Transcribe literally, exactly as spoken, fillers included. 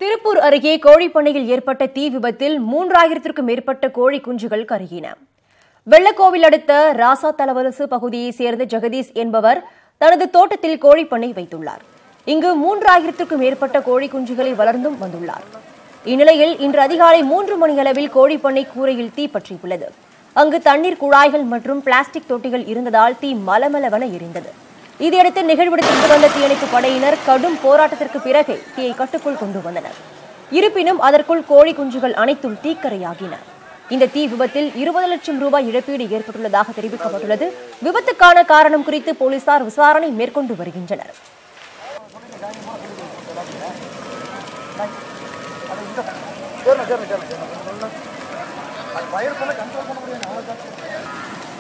திருப்பூர் அருகே கோழிப்பண்ணையில் ஏற்பட்ட தீ விபத்தில் மூன்றாயிரத்திற்கும் மேற்பட்ட கோழி குஞ்சுகள் கருகின. வெள்ளக்கோவில் அடுத்த ராசா தலவலசு பகுதியைச் சேர்ந்த ஜெகதீஷ் என்பவர் தனது தோட்டத்தில் கோழிப்பண்ணை வைத்துள்ளார். இங்கு மூன்றாயிரத்திற்கும் மேற்பட்ட கோழி குஞ்சுகளை வளர்ந்தும் வந்துள்ளார். இந்நிலையில் இன்று அதிகாலை மூன்று மணியளவில் கோழிப்பண்ணை கூரையில் தீ பற்றியுள்ளது. அங்கு தண்ணீர் குழாய்கள் மற்றும் பிளாஸ்டிக் தொட்டிகள் இருந்ததால் தீ மலமளவென எரிந்தது. இதையடுத்து நிகழ்விடத்திற்கு வந்த தீயணைப்பு படையினர் கடும் போராட்டத்திற்கு பிறகு தீயை கட்டுக்குள் கொண்டு வந்தனர். இருப்பினும் அதற்குள் கோழி குஞ்சுகள் அனைத்தும் தீக்கரையாகின. இந்த தீ விபத்தில் இருபது லட்சம் ரூபாய் இழப்பீடு ஏற்பட்டுள்ளதாக தெரிவிக்கப்பட்டுள்ளது. விபத்துக்கான காரணம் குறித்து போலீசார் விசாரணை மேற்கொண்டு வருகின்றனர். Jangan, jangan, jangan, jangan. Bayar pun kan control pun boleh, awak kan.